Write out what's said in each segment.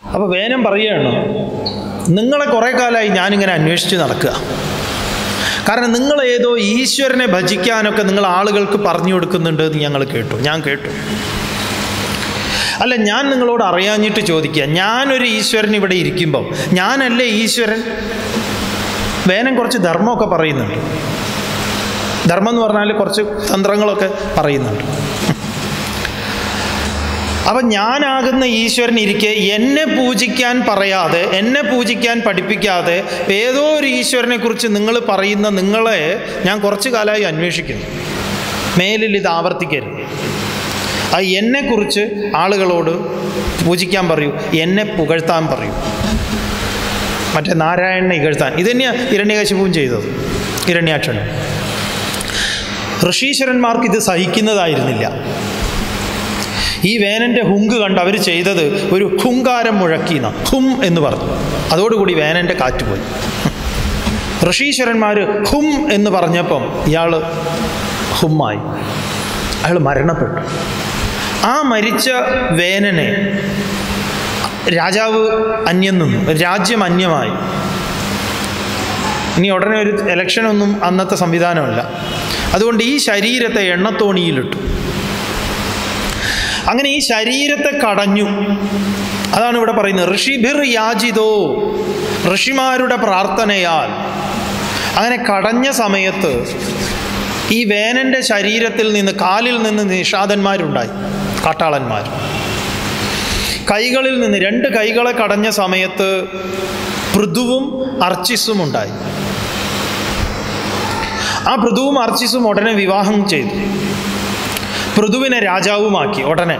അപ്പോൾ വേനം പറയുകയാണ്, നിങ്ങളെ കുറേ കാലമായി ഞാനിങ്ങനെ അന്വേഷിച്ച് നടക്കുക. കാരണം നിങ്ങൾ ഏതോ ഈശ്വരനെ ഭജിക്കാനൊക്കെ നിങ്ങൾ ആളുകൾക്ക് പറഞ്ഞു കൊടുക്കുന്നുണ്ട് എന്ന് ഞാൻ കേട്ടു. അല്ല, ഞാൻ നിങ്ങളോട് അറിയാഞ്ഞിട്ട് ചോദിക്കുക, ഞാനൊരു ഈശ്വരൻ ഇവിടെ ഇരിക്കുമ്പം ഞാനല്ലേ ഈശ്വരൻ? വേനം കുറച്ച് ധർമ്മമൊക്കെ പറയുന്നുണ്ട്. ധർമ്മം എന്ന് പറഞ്ഞാൽ കുറച്ച് തന്ത്രങ്ങളൊക്കെ പറയുന്നുണ്ട്. അപ്പം ഞാനാകുന്ന ഈശ്വരൻ ഇരിക്കെ എന്നെ പൂജിക്കാൻ പറയാതെ, എന്നെ പൂജിക്കാൻ പഠിപ്പിക്കാതെ ഏതോ ഒരു ഈശ്വരനെ കുറിച്ച് നിങ്ങൾ പറയുന്ന നിങ്ങളെ ഞാൻ കുറച്ച് കാലമായി അന്വേഷിക്കുന്നു. മേലിൽ ഇത് ആവർത്തിക്കരുത്. അത് എന്നെക്കുറിച്ച് ആളുകളോട് പൂജിക്കാൻ പറയൂ, എന്നെ പുകഴ്ത്താൻ പറയൂ, മറ്റേ നാരായണനെ ഇകഴ്ത്താൻ. ഇതുതന്നെയാണ് ഹിരണ്യകശിപുവും ചെയ്തത്, ഹിരണ്യാക്ഷനും. ഋഷീശ്വരന്മാർക്ക് ഇത് സഹിക്കുന്നതായിരുന്നില്ല. ഈ വേനൻ്റെ ഹുങ്ക് കണ്ട് അവർ ചെയ്തത് ഒരു ഹുങ്കാരം മുഴക്കിന, ഹും എന്ന് പറഞ്ഞു. അതോടുകൂടി വേനൻ്റെ കാറ്റ് പോയി. ഋഷീശ്വരന്മാർ ഹും എന്ന് പറഞ്ഞപ്പം ഇയാൾ ഹുമ്മായി, അയാൾ മരണപ്പെട്ടു. ആ മരിച്ച വേനനെ രാജാവ് അന്യം നിന്നു, രാജ്യം അന്യമായി. ഇനി ഉടനെ ഒരു ഇലക്ഷനൊന്നും അന്നത്തെ സംവിധാനമല്ല. അതുകൊണ്ട് ഈ ശരീരത്തെ എണ്ണത്തോണിയിലിട്ടു. അങ്ങനെ ഈ ശരീരത്തെ കടഞ്ഞു. അതാണ് ഇവിടെ പറയുന്നത്, ഋഷിഭിർ യാചിതോ, ഋഷിമാരുടെ പ്രാർത്ഥനയാൽ. അങ്ങനെ കടഞ്ഞ സമയത്ത് ഈ വേനൻ്റെ ശരീരത്തിൽ നിന്ന്, കാലിൽ നിന്ന് നിഷാദന്മാരുണ്ടായി, കാട്ടാളന്മാർ. കൈകളിൽ നിന്ന് 2 കൈകളെ കടഞ്ഞ സമയത്ത് പൃഥുവും അർച്ചിസും ഉണ്ടായി. ആ പൃഥുവും അർച്ചിസും ഉടനെ വിവാഹം ചെയ്തു. പൃഥുവിനെ രാജാവുമാക്കി ഉടനെ.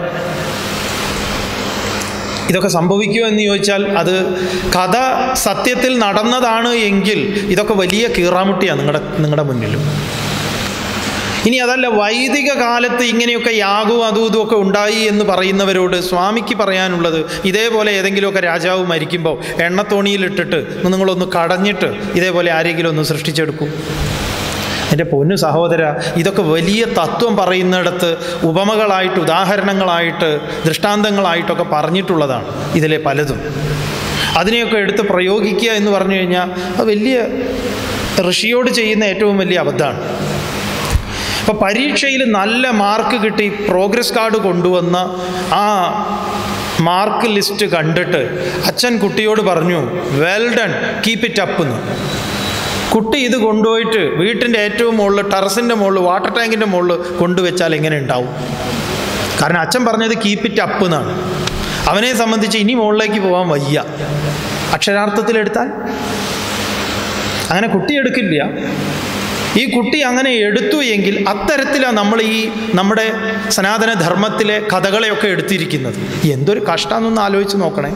ഇതൊക്കെ സംഭവിക്കുമോ എന്ന് ചോദിച്ചാൽ അത് കഥ സത്യത്തിൽ നടന്നതാണ് എങ്കിൽ ഇതൊക്കെ വലിയ കീറാമുട്ടിയാണ് നിങ്ങളുടെ മുന്നിലും. ഇനി അതല്ല, വൈദിക കാലത്ത് ഇങ്ങനെയൊക്കെ യാഗവും അതും ഇതുമൊക്കെ ഉണ്ടായി എന്ന് പറയുന്നവരോട് സ്വാമിക്ക് പറയാനുള്ളത്, ഇതേപോലെ ഏതെങ്കിലുമൊക്കെ രാജാവ് മരിക്കുമ്പോൾ എണ്ണത്തോണിയിലിട്ടിട്ട് നിങ്ങളൊന്ന് കടഞ്ഞിട്ട് ഇതേപോലെ ആരെങ്കിലും ഒന്ന് സൃഷ്ടിച്ചെടുക്കൂ. എൻ്റെ പൊന്നു സഹോദര, ഇതൊക്കെ വലിയ തത്വം പറയുന്നിടത്ത് ഉപമകളായിട്ട്, ഉദാഹരണങ്ങളായിട്ട്, ദൃഷ്ടാന്തങ്ങളായിട്ടൊക്കെ പറഞ്ഞിട്ടുള്ളതാണ് ഇതിലെ പലതും. അതിനെയൊക്കെ എടുത്ത് പ്രയോഗിക്കുക എന്ന് പറഞ്ഞു കഴിഞ്ഞാൽ അത് വലിയ ഋഷിയോട് ചെയ്യുന്ന ഏറ്റവും വലിയ അബദ്ധമാണ്. അപ്പോൾ പരീക്ഷയിൽ നല്ല മാർക്ക് കിട്ടി പ്രോഗ്രസ് കാർഡ് കൊണ്ടുവന്ന ആ മാർക്ക് ലിസ്റ്റ് കണ്ടിട്ട് അച്ഛൻ കുട്ടിയോട് പറഞ്ഞു, well done, keep it up എന്ന്. കുട്ടി ഇത് കൊണ്ടുപോയിട്ട് വീട്ടിൻ്റെ ഏറ്റവും മുകളിൽ, ടെറസിൻ്റെ മുകളിൽ, വാട്ടർ ടാങ്കിൻ്റെ മുകളിൽ കൊണ്ടുവച്ചാൽ എങ്ങനെ ഉണ്ടാവും? കാരണം അച്ഛൻ പറഞ്ഞത് കീപ്പ് ഇറ്റ് അപ്പ് എന്നാണ്. അവനെ സംബന്ധിച്ച് ഇനി മുകളിലേക്ക് പോകാൻ വയ്യ. അക്ഷരാർത്ഥത്തിലെടുത്താൽ അങ്ങനെ കുട്ടി എടുക്കില്ല. ഈ കുട്ടി അങ്ങനെ എടുത്തു എങ്കിൽ അത്തരത്തിലാണ് നമ്മൾ ഈ നമ്മുടെ സനാതന ധർമ്മത്തിലെ കഥകളെയൊക്കെ എടുത്തിരിക്കുന്നത്. എന്തൊരു കഷ്ടമെന്നൊന്ന് ആലോചിച്ച് നോക്കണേ.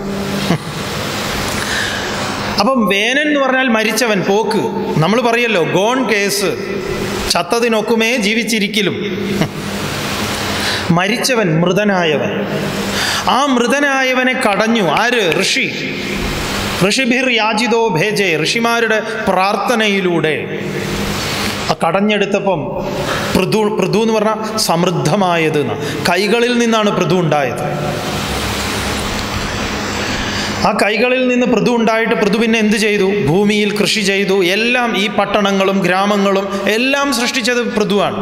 അപ്പം വേനൻ എന്ന് പറഞ്ഞാൽ മരിച്ചവൻ, പോക്ക്. നമ്മൾ പറയല്ലോ ഗോൺ കേസ്, ചത്തതിനൊക്കുമേ ജീവിച്ചിരിക്കലും. മരിച്ചവൻ, മൃതനായവൻ. ആ മൃതനായവനെ കടഞ്ഞു ആര്? ഋഷി. ഋഷിഭിർ യാചിതോ ഭേജേ, ഋഷിമാരുടെ പ്രാർത്ഥനയിലൂടെ കടഞ്ഞെടുത്തപ്പം പൃഥു എന്ന് പറഞ്ഞാൽ സമൃദ്ധമായത്. കൈകളിൽ നിന്നാണ് പൃഥു ഉണ്ടായത്. ആ കൈകളിൽ നിന്ന് പൃഥു ഉണ്ടായിട്ട് പൃഥു പിന്നെ എന്ത് ചെയ്തു? ഭൂമിയിൽ കൃഷി ചെയ്തു. എല്ലാം ഈ പട്ടണങ്ങളും ഗ്രാമങ്ങളും എല്ലാം സൃഷ്ടിച്ചത് പൃഥുവാണ്.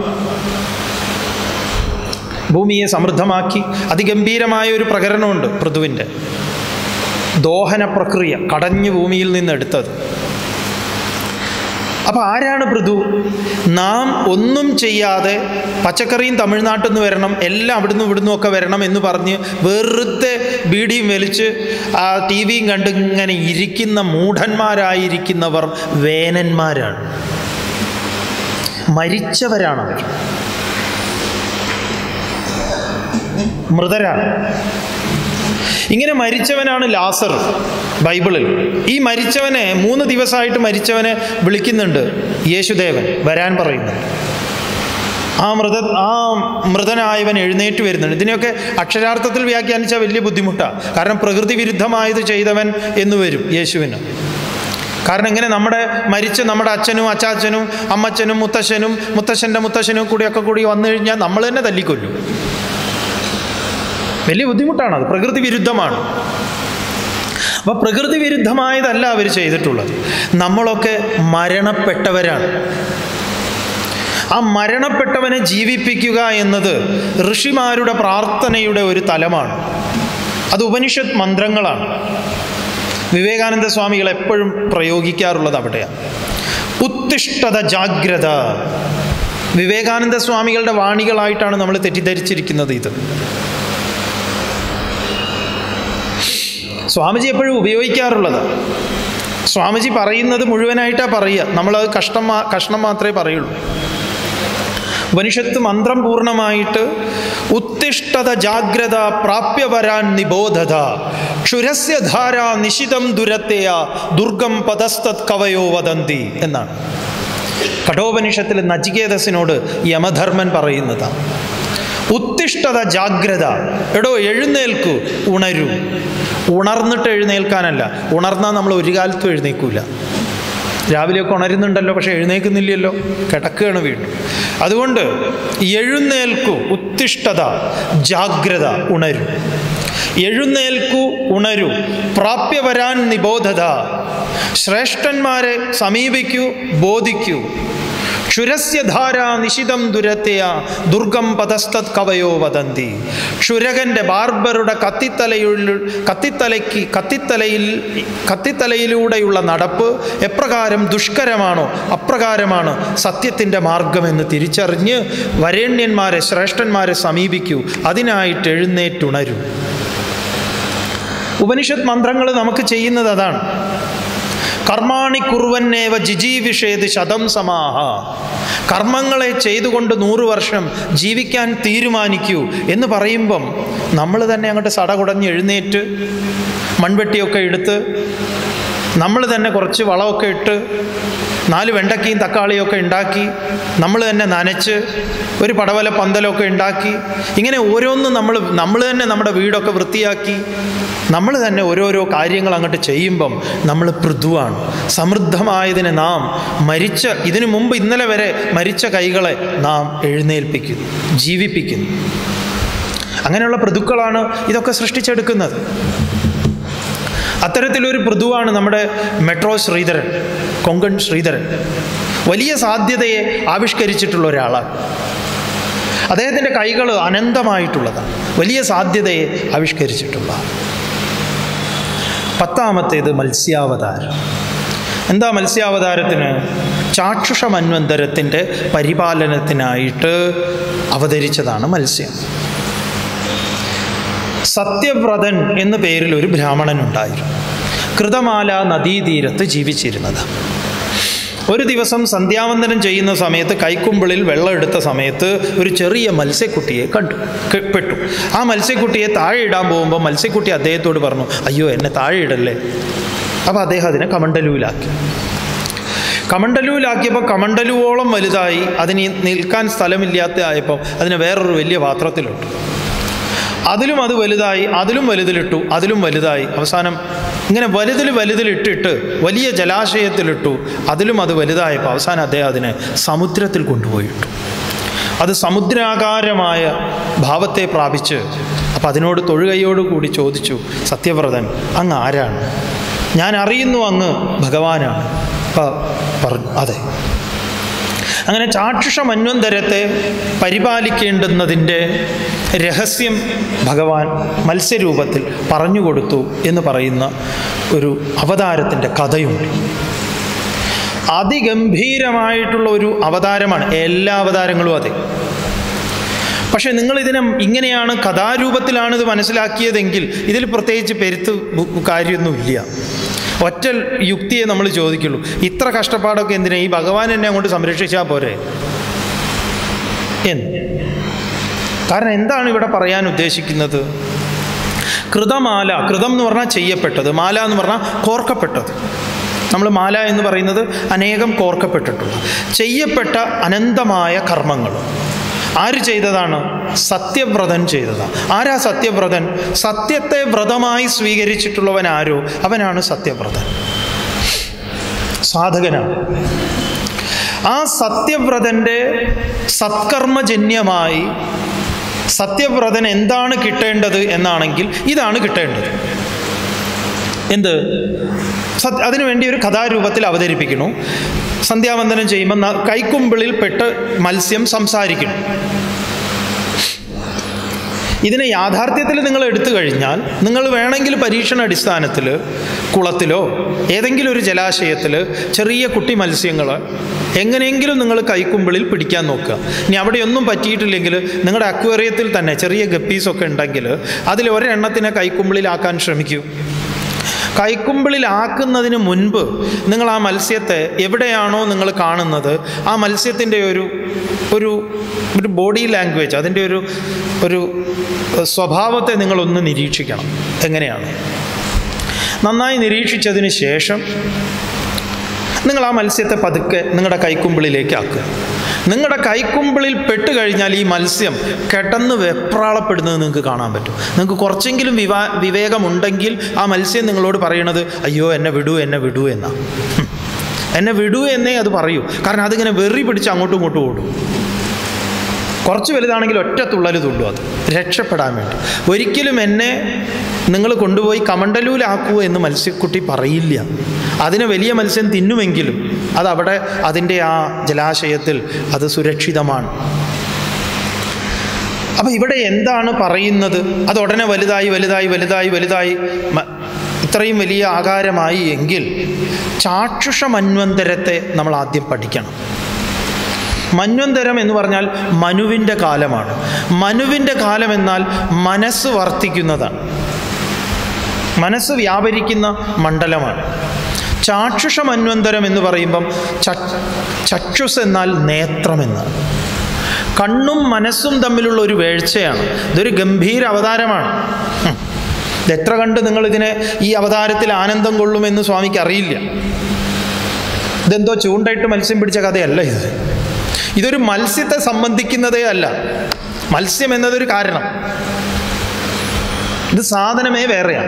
ഭൂമിയെ സമൃദ്ധമാക്കി. അതിഗംഭീരമായ ഒരു പ്രകരണമുണ്ട് പൃഥുവിൻ്റെ. ദോഹന പ്രക്രിയ, കടഞ്ഞ് ഭൂമിയിൽ നിന്ന് എടുത്തത്. അപ്പോൾ ആരാണ് പൃഥു? നാം ഒന്നും ചെയ്യാതെ പച്ചക്കറിയും തമിഴ്നാട്ടിൽ നിന്ന് വരണം, എല്ലാം അവിടുന്ന് ഇവിടുന്നും ഒക്കെ വരണം എന്ന് പറഞ്ഞ് വെറുതെ ബീഡിയും വലിച്ച് ആ ടി വിയും കണ്ട് ഇങ്ങനെ ഇരിക്കുന്ന മൂഢന്മാരായിരിക്കുന്നവർ വേനന്മാരാണ്, മരിച്ചവരാണവർ, മൃതരാണ്. ഇങ്ങനെ മരിച്ചവനാണ് ലാസർ ബൈബിളിൽ. ഈ മരിച്ചവനെ 3 ദിവസമായിട്ട് മരിച്ചവനെ വിളിക്കുന്നുണ്ട് യേശുദേവൻ, വരാൻ പറയുന്നുണ്ട്. ആ മൃതനായവൻ എഴുന്നേറ്റ് വരുന്നുണ്ട്. ഇതിനെയൊക്കെ അക്ഷരാർത്ഥത്തിൽ വ്യാഖ്യാനിച്ചാൽ വലിയ ബുദ്ധിമുട്ടാണ്. കാരണം പ്രകൃതി വിരുദ്ധമായത് ചെയ്തവൻ എന്ന് വരും യേശുവിന്. കാരണം ഇങ്ങനെ നമ്മുടെ അച്ഛനും അച്ചാച്ചനും അമ്മച്ചനും മുത്തശ്ശൻ്റെ മുത്തശ്ശനും കൂടിയൊക്കെ കൂടി വന്നു കഴിഞ്ഞാൽ നമ്മൾ തന്നെ തല്ലിക്കൊല്ലും. വലിയ ബുദ്ധിമുട്ടാണത്, പ്രകൃതി വിരുദ്ധമാണ്. അപ്പോൾ പ്രകൃതി വിരുദ്ധമായതല്ല അവർ ചെയ്തിട്ടുള്ളത്. നമ്മളൊക്കെ മരണപ്പെട്ടവരാണ്. ആ മരണപ്പെട്ടവനെ ജീവിപ്പിക്കുക എന്നത് ഋഷിമാരുടെ പ്രാർത്ഥനയുടെ ഒരു തലമാണ്. അത് ഉപനിഷത്ത് മന്ത്രങ്ങളാണ്. വിവേകാനന്ദ സ്വാമികൾ എപ്പോഴും പ്രയോഗിക്കാറുള്ളത് അവിടെയാണ്. ഉത്തിഷ്ഠത ജാഗ്രത, വിവേകാനന്ദ സ്വാമികളുടെ വാണികളായിട്ടാണ് നമ്മൾ തെറ്റിദ്ധരിച്ചിരിക്കുന്നത്. ഇത് സ്വാമിജി എപ്പോഴും ഉപയോഗിക്കാറുള്ളത്. സ്വാമിജി പറയുന്നത് മുഴുവനായിട്ടാണ് പറയുക, നമ്മളത് കഷ്ണം മാത്രമേ പറയുള്ളൂ. ഉപനിഷത്ത് മന്ത്രം പൂർണ്ണമായിട്ട് ഉത്തിഷ്ഠത ജാഗ്രത പ്രാപ്യവരാൻ നിബോധത ക്ഷുരസ്യ ധാര നിശിതം ദുരത്തെയ ദുർഗം പദസ്തത് കവയോ വദന്തി എന്നാണ്. കഠോപനിഷത്തിൽ നചികേതസിനോട് യമധർമ്മൻ പറയുന്നതാണ്. ഉത്തിഷ്ഠത ജാഗ്രത, എടോ എഴുന്നേൽക്കൂ, ഉണരൂ. ഉണർന്നിട്ട് എഴുന്നേൽക്കാനല്ല, ഉണർന്നാൽ നമ്മൾ ഒരു കാലത്തും എഴുന്നേൽക്കൂല. രാവിലെയൊക്കെ ഉണരുന്നുണ്ടല്ലോ, പക്ഷെ എഴുന്നേൽക്കുന്നില്ലല്ലോ, കിടക്കുകയാണ് വീണ്ടും. അതുകൊണ്ട് എഴുന്നേൽക്കൂ, ഉത്തിഷ്ഠത ജാഗ്രത, ഉണരൂ. എഴുന്നേൽക്കൂ, ഉണരൂ. പ്രാപ്യവരാൻ നിബോധത, ശ്രേഷ്ഠന്മാരെ സമീപിക്കൂ, ബോധിക്കൂ. ക്ഷുരസ്യധാര നിശിതം ദുരത്തെയ ദുർഗം പദസ്തത് കവയോ വദന്തി. ക്ഷുരകൻ്റെ ബാർബറുടെ കത്തിത്തലയിലൂടെയുള്ള നടപ്പ് എപ്രകാരം ദുഷ്കരമാണോ അപ്രകാരമാണ് സത്യത്തിൻ്റെ മാർഗമെന്ന് തിരിച്ചറിഞ്ഞ് വരേണ്യന്മാരെ ശ്രേഷ്ഠന്മാരെ സമീപിക്കൂ. അതിനായിട്ട് എഴുന്നേറ്റുണരൂ. ഉപനിഷത്ത് മന്ത്രങ്ങൾ നമുക്ക് ചെയ്യുന്നത് അതാണ്. കർമാണി കുർവന്നേവ ജിജീവിഷേത് ശതം സമാഹ. കർമ്മങ്ങളെ ചെയ്തുകൊണ്ട് 100 വർഷം ജീവിക്കാൻ തീരുമാനിക്കൂ എന്ന് പറയുമ്പം നമ്മൾ തന്നെ അങ്ങോട്ട് സടകുടഞ്ഞ് എഴുന്നേറ്റ് മൺവെട്ടിയൊക്കെ എടുത്ത് നമ്മൾ തന്നെ കുറച്ച് വളമൊക്കെ ഇട്ട് 4 വെണ്ടക്കയും തക്കാളിയൊക്കെ ഉണ്ടാക്കി നമ്മൾ തന്നെ നനച്ച് ഒരു പടവല പന്തലൊക്കെ ഉണ്ടാക്കി ഇങ്ങനെ ഓരോന്നും നമ്മൾ തന്നെ നമ്മുടെ വീടൊക്കെ വൃത്തിയാക്കി നമ്മൾ തന്നെ ഓരോരോ കാര്യങ്ങൾ അങ്ങോട്ട് ചെയ്യുമ്പം നമ്മൾ പൃഥുവാണ്. സമൃദ്ധമായതിനെ നാം ഇതിനു മുമ്പ് ഇന്നലെ വരെ മരിച്ച കൈകളെ നാം എഴുന്നേൽപ്പിക്കുന്നു, ജീവിപ്പിക്കുന്നു. അങ്ങനെയുള്ള പൃഥുക്കളാണ് ഇതൊക്കെ സൃഷ്ടിച്ചെടുക്കുന്നത്. അത്തരത്തിലൊരു പൃഥുവാണ് നമ്മുടെ മെട്രോ ശ്രീധരൻ, കൊങ്കൺ ശ്രീധരൻ. വലിയ സാധ്യതയെ ആവിഷ്കരിച്ചിട്ടുള്ള ഒരാളാണ്. അദ്ദേഹത്തിൻ്റെ കൈകൾ അനന്തമായിട്ടുള്ളതാണ്. വലിയ സാധ്യതയെ ആവിഷ്കരിച്ചിട്ടുള്ള. 10ാമത്തേത് മത്സ്യാവതാരം. എന്താ മത്സ്യാവതാരത്തിന്? ചാക്ഷുഷ മന്വന്തരത്തിൻ്റെ പരിപാലനത്തിനായിട്ട് അവതരിച്ചതാണ് മത്സ്യം. സത്യവ്രതൻ എന്ന പേരിൽ ഒരു ബ്രാഹ്മണനുണ്ടായിരുന്നു. കൃതമാല നദീതീരത്ത് ജീവിച്ചിരുന്നത്. ഒരു ദിവസം സന്ധ്യാവന്ദനം ചെയ്യുന്ന സമയത്ത് കൈക്കുമ്പിളിൽ വെള്ളം എടുത്ത സമയത്ത് ഒരു ചെറിയ മത്സ്യക്കുട്ടിയെ പെട്ടു. ആ മത്സ്യക്കുട്ടിയെ താഴെ ഇടാൻ പോകുമ്പോൾ മത്സ്യക്കുട്ടി അദ്ദേഹത്തോട് പറഞ്ഞു, അയ്യോ എന്നെ താഴെ ഇടല്ലേ. അപ്പോൾ അദ്ദേഹം അതിനെ കമണ്ടലുവിലാക്കി. കമണ്ടലുവിലാക്കിയപ്പോൾ കമണ്ടലുവോളം വലുതായി. അതിന് നിൽക്കാൻ സ്ഥലമില്ലാത്ത ആയപ്പോൾ അതിനെ വേറൊരു വലിയ പാത്രത്തിലിട്ടു. അതിലും അത് വലുതായി, അതിലും വലുതിലിട്ടു, അതിലും വലുതായി. അവസാനം ഇങ്ങനെ വലുതിലിട്ടിട്ട് വലിയ ജലാശയത്തിലിട്ടു. അതിലും അത് വലുതായപ്പോൾ അവസാനം അദ്ദേഹം അതിനെ സമുദ്രത്തിൽ കൊണ്ടുപോയിട്ടു. അത് സമുദ്രാകാരമായ ഭാവത്തെ പ്രാപിച്ച് അപ്പം അതിനോട് തൊഴുകയോടുകൂടി ചോദിച്ചു, സത്യവ്രതൻ അങ്ങ് ആരാണ്? ഞാൻ അറിയുന്നു അങ്ങ് ഭഗവാനാണ്. അപ്പം പറഞ്ഞു, അതെ. അങ്ങനെ ചാക്ഷുഷ മന്വന്തരത്തെ പരിപാലിക്കേണ്ടുന്നതിൻ്റെ രഹസ്യം ഭഗവാൻ മത്സ്യരൂപത്തിൽ പറഞ്ഞുകൊടുത്തു എന്ന് പറയുന്ന ഒരു അവതാരത്തിൻ്റെ കഥയുണ്ട്. അതിഗംഭീരമായിട്ടുള്ള ഒരു അവതാരമാണ്. എല്ലാ അവതാരങ്ങളും അതെ. പക്ഷേ നിങ്ങളിതിനെ ഇങ്ങനെയാണ്, കഥാരൂപത്തിലാണ് ഇത് മനസ്സിലാക്കിയതെങ്കിൽ ഇതിൽ പ്രത്യേകിച്ച് പെരുത്ത് കാര്യമൊന്നുമില്ല. ഒറ്റ യുക്തിയെ നമ്മൾ ചോദിക്കുള്ളൂ, ഇത്ര കഷ്ടപ്പാടൊക്കെ എന്തിനാ? ഈ ഭഗവാൻ എന്നെ അങ്ങോട്ട് സംരക്ഷിച്ചാൽ പോരെ എന്ന്. കാരണം എന്താണ് ഇവിടെ പറയാൻ ഉദ്ദേശിക്കുന്നത്? കൃതമാല, കൃതം എന്ന് പറഞ്ഞാൽ ചെയ്യപ്പെട്ടത്, മാല എന്ന് പറഞ്ഞാൽ കോർക്കപ്പെട്ടത്. നമ്മൾ മാല എന്ന് പറയുന്നത് അനേകം കോർക്കപ്പെട്ടിട്ടുള്ള ചെയ്യപ്പെട്ട അനന്തമായ കർമ്മങ്ങൾ. ആര് ചെയ്തതാണ്? സത്യവ്രതൻ ചെയ്തതാണ്. ആരാ സത്യവ്രതൻ? സത്യത്തെ വ്രതമായി സ്വീകരിച്ചിട്ടുള്ളവൻ ആരോ അവനാണ് സത്യവ്രതൻ, സാധകനാണ്. ആ സത്യവ്രതൻ്റെ സത്കർമ്മജന്യമായി സത്യവ്രതൻ എന്താണ് കിട്ടേണ്ടത് എന്നാണെങ്കിൽ ഇതാണ് കിട്ടേണ്ടത്. അതിനുവേണ്ടി ഒരു കഥാരൂപത്തിൽ അവതരിപ്പിക്കുന്നു. സന്ധ്യാവന്ദനം ചെയ്യുമ്പോൾ കൈക്കുമ്പിളിൽ പെട്ട് മത്സ്യം സംസാരിക്കുന്നു. ഇതിനെ യാഥാർത്ഥ്യത്തിൽ നിങ്ങൾ എടുത്തു കഴിഞ്ഞാൽ നിങ്ങൾ വേണമെങ്കിൽ പരീക്ഷണ അടിസ്ഥാനത്തിൽ കുളത്തിലോ ഏതെങ്കിലും ഒരു ജലാശയത്തിൽ ചെറിയ കുട്ടി മത്സ്യങ്ങൾ എങ്ങനെയെങ്കിലും നിങ്ങൾ കൈക്കുമ്പിളിൽ പിടിക്കാൻ നോക്കുക. ഇനി അവിടെയൊന്നും പറ്റിയിട്ടില്ലെങ്കിൽ നിങ്ങളുടെ അക്വേറിയത്തിൽ തന്നെ ചെറിയ ഗപ്പീസൊക്കെ ഉണ്ടെങ്കിൽ അതിൽ ഒരെണ്ണത്തിനെ കൈക്കുമ്പിളിലാക്കാൻ ശ്രമിക്കൂ. കൈക്കുമ്പിളിലാക്കുന്നതിന് മുൻപ് നിങ്ങൾ ആ മത്സ്യത്തെ എവിടെയാണോ നിങ്ങൾ കാണുന്നത് ആ മത്സ്യത്തിൻ്റെ ഒരു ബോഡി ലാംഗ്വേജ്, അതിൻ്റെ ഒരു സ്വഭാവത്തെ നിങ്ങളൊന്ന് നിരീക്ഷിക്കണം. എങ്ങനെയാണ്? നന്നായി നിരീക്ഷിച്ചതിന് ശേഷം നിങ്ങൾ ആ മത്സ്യത്തെ പതുക്കെ നിങ്ങളുടെ കൈക്കുമ്പിളിലേക്ക് ആക്കുക. നിങ്ങളുടെ കൈക്കുമ്പിളിൽ പെട്ടുകഴിഞ്ഞാൽ ഈ മത്സ്യം കിടന്ന് വെപ്രാളപ്പെടുന്നത് നിങ്ങൾക്ക് കാണാൻ പറ്റും. നിങ്ങൾക്ക് കുറച്ചെങ്കിലും വിവേകമുണ്ടെങ്കിൽ ആ മത്സ്യം നിങ്ങളോട് പറയണത് അയ്യോ എന്നെ വിടൂ എന്നാ. എന്നെ വിടൂ എന്നേ അത് പറയൂ. കാരണം അതിങ്ങനെ വെറി പിടിച്ച് അങ്ങോട്ടും ഇങ്ങോട്ടും ഓടും. കുറച്ച് വലുതാണെങ്കിൽ ഒറ്റ തുള്ളൽ തുള്ളു അത് രക്ഷപ്പെടാൻ വേണ്ടി. ഒരിക്കലും എന്നെ നിങ്ങൾ കൊണ്ടുപോയി കമണ്ടലൂലാക്കൂ എന്ന് മത്സ്യക്കുട്ടി പറയില്ല. അതിനെ വലിയ മത്സ്യം തിന്നുമെങ്കിലും അതവിടെ അതിൻ്റെ ആ ജലാശയത്തിൽ അത് സുരക്ഷിതമാണ്. അപ്പം ഇവിടെ എന്താണ് പറയുന്നത്? അത് ഉടനെ വലുതായി ഇത്രയും വലിയ ആകാരമായി എങ്കിൽ ചാക്ഷുഷ മന്വന്തരത്തെ നമ്മൾ ആദ്യം പഠിക്കണം. മന്വന്തരം എന്ന് പറഞ്ഞാൽ മനുവിൻ്റെ കാലമാണ്. മനുവിൻ്റെ കാലം എന്നാൽ മനസ്സ് വർത്തിക്കുന്നതാണ്, മനസ്സ് വ്യാപരിക്കുന്ന മണ്ഡലമാണ്. ചാക്ഷുഷ മന്വന്തരം എന്ന് പറയുമ്പം ചക്ഷുസ് എന്നാൽ നേത്രമെന്നാണ്. കണ്ണും മനസ്സും തമ്മിലുള്ള ഒരു വേഴ്ചയാണ്. ഇതൊരു ഗംഭീര അവതാരമാണ്. എത്ര കണ്ട് നിങ്ങളിതിനെ ഈ അവതാരത്തിൽ ആനന്ദം കൊള്ളുമെന്ന് സ്വാമിക്ക് അറിയില്ല. ഇതെന്തോ ചൂണ്ടയിട്ട് മത്സ്യം പിടിച്ച കഥയല്ല ഇത്. ഇതൊരു മത്സ്യത്തെ സംബന്ധിക്കുന്നതേ അല്ല. മത്സ്യം എന്നതൊരു കാരണം, ഇത് സാധനമേ വേറെയാണ്.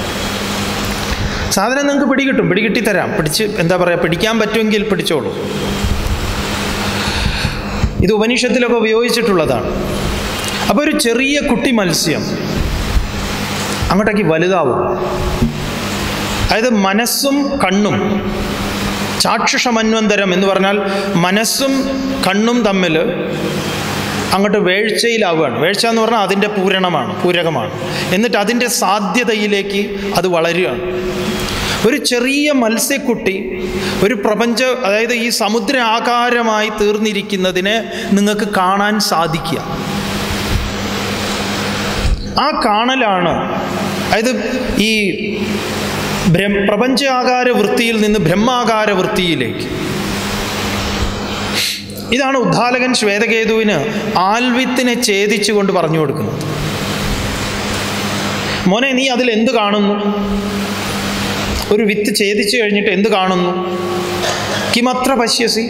സാധനം നിങ്ങൾക്ക് പിടികിട്ടിത്തരാം. പിടിക്കാൻ പറ്റുമെങ്കിൽ പിടിച്ചോളൂ. ഇത് ഉപനിഷത്തിലൊക്കെ ഉപയോഗിച്ചിട്ടുള്ളതാണ്. അപ്പോൾ ഒരു ചെറിയ കുട്ടി മത്സ്യം അങ്ങോട്ടേക്ക് വലുതാവും. അതായത് മനസ്സും കണ്ണും, ചാക്ഷുഷമന്വന്തരം എന്ന് പറഞ്ഞാൽ മനസ്സും കണ്ണും തമ്മിൽ അങ്ങോട്ട് വേഴ്ചയിലാവുകയാണ്. വേഴ്ച എന്ന് പറഞ്ഞാൽ അതിൻ്റെ പൂരകമാണ്. എന്നിട്ട് അതിൻ്റെ സാധ്യതയിലേക്ക് അത് വളരുകയാണ്. ഒരു ചെറിയ മത്സ്യക്കുട്ടി ഒരു അതായത് ഈ സമുദ്ര ആകാരമായി തീർന്നിരിക്കുന്നതിനെ നിങ്ങൾക്ക് കാണാൻ സാധിക്കുക. ആ കാണലാണ്, അതായത് ഈ പ്രപഞ്ചാകാര വൃത്തിയിൽ നിന്ന് ബ്രഹ്മാകാര വൃത്തിയിലേക്ക്. ഇതാണ് ഉദ്ദാലകൻ ശ്വേതകേതുവിന് ആൽവിത്തിനെ ഛേദിച്ചുകൊണ്ട് പറഞ്ഞു കൊടുക്കുന്നത്. മോനെ, നീ അതിൽ എന്ത് കാണുന്നു? ഒരു വിത്ത് ഛേദിച്ചു കഴിഞ്ഞിട്ട് എന്ത് കാണുന്നു? കിമത്ര പശ്യസി.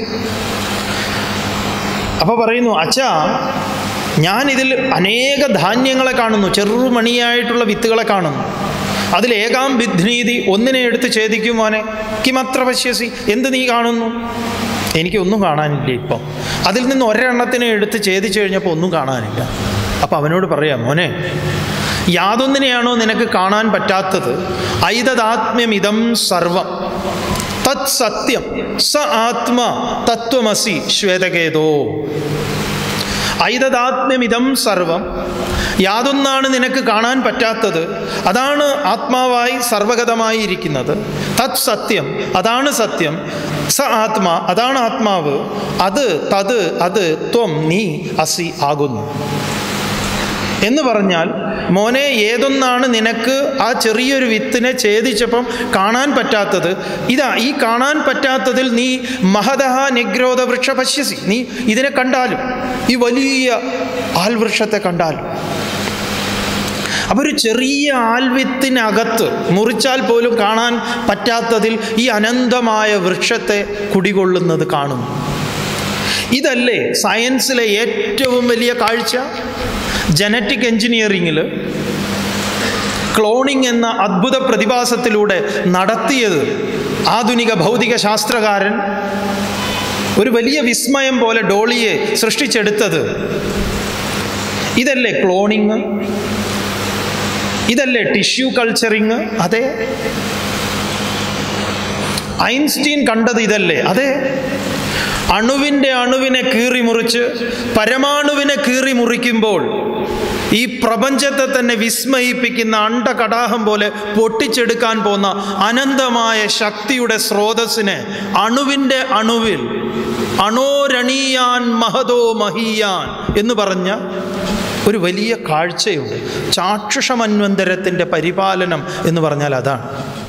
അപ്പോൾ പറയുന്നു, അച്ഛാ, ഞാനിതിൽ അനേക ധാന്യങ്ങളെ കാണുന്നു, ചെറുമണിയായിട്ടുള്ള വിത്തുകളെ കാണുന്നു. അതിലേകാം വിഘ്നീതി, ഒന്നിനെ എടുത്ത് ഛേദിക്കും മോനെ. കിമത്ര പശ്യസി, എന്ത് നീ കാണുന്നു? എനിക്കൊന്നും കാണാനില്ല ഇപ്പം. അതിൽ നിന്ന് ഒരെണ്ണത്തിനെ എടുത്ത് ഛേദിച്ചു കഴിഞ്ഞപ്പോൾ ഒന്നും കാണാനില്ല. അപ്പം അവനോട് പറയാം, മോനെ, യാതൊന്നിനെയാണോ നിനക്ക് കാണാൻ പറ്റാത്തത്? ഐതദാത്മ്യമിതം സർവം തത് സത്യം സ ആത്മാ തത്വമസി ശ്വേതകേതോ. ഐതദാത്മ്യമിതം സർവം, യാതൊന്നാണ് നിനക്ക് കാണാൻ പറ്റാത്തത്, അതാണ് ആത്മാവായി സർവഗതമായി ഇരിക്കുന്നത്. തത് സത്യം, അതാണ് സത്യം. സ ആത്മാ, അതാണ് ആത്മാവ്. അത് ത്വം, നീ അസി ആകുന്നു. എന്ന് പറഞ്ഞാൽ, മോനെ, ഏതൊന്നാണ് നിനക്ക് ആ ചെറിയൊരു വിത്തിനെ ഛേദിച്ചപ്പം കാണാൻ പറ്റാത്തത്? ഈ കാണാൻ പറ്റാത്തതിൽ നീ മഹതഃ നിഗ്രോധ വൃക്ഷ പശ്യസി. നീ ഇതിനെ കണ്ടാലും, ഈ വലിയ ആൽവൃക്ഷത്തെ കണ്ടാലും, അപ്പോൾ ഒരു ചെറിയ ആൽവിത്തിനകത്ത് മുറിച്ചാൽ പോലും കാണാൻ പറ്റാത്തതിൽ ഈ അനന്തമായ വൃക്ഷത്തെ കുടികൊള്ളുന്നത് കാണുന്നു. ഇതല്ലേ സയൻസിലെ ഏറ്റവും വലിയ കാഴ്ച? ജനറ്റിക് എഞ്ചിനീയറിങ്ങിൽ ക്ലോണിംഗ് എന്ന അദ്ഭുത പ്രതിഭാസത്തിലൂടെ നടത്തിയത് ആധുനിക ഭൗതിക ശാസ്ത്രകാരൻ ഒരു വലിയ വിസ്മയം പോലെ ഡോളിയെ സൃഷ്ടിച്ചെടുത്തത് ഇതല്ലേ ക്ലോണിങ്? ഇതല്ലേ ടിഷ്യൂ കൾച്ചറിങ്? അതെ. ഐൻസ്റ്റീൻ കണ്ടത് ഇതല്ലേ? അതെ. അണുവിനെ കീറി മുറിച്ച് പരമാണുവിനെ കീറി മുറിക്കുമ്പോൾ ഈ പ്രപഞ്ചത്തെ തന്നെ വിസ്മയിപ്പിക്കുന്ന അണ്ടകടാഹം പോലെ പൊട്ടിച്ചെടുക്കാൻ പോന്ന അനന്തമായ ശക്തിയുടെ സ്രോതസ്സിനെ അണുവിൻ്റെ അണുവിൽ അണോരണീയാൻ മഹതോ മഹീയാൻ എന്ന് പറഞ്ഞ ഒരു വലിയ കാഴ്ചയുണ്ട്. ചാക്ഷുഷമന്വന്തരത്തിൻ്റെ പരിപാലനം എന്ന് പറഞ്ഞാൽ അതാണ്.